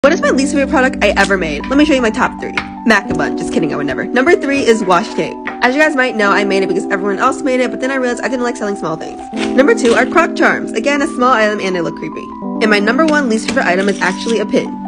What is my least favorite product I ever made? Let me show you my top 3. Macabun. Just kidding, I would never. Number 3 is washi tape. As you guys might know, I made it because everyone else made it, but then I realized I didn't like selling small things. Number 2 are croc charms. Again, a small item and they look creepy. And my number 1 least favorite item is actually a pin.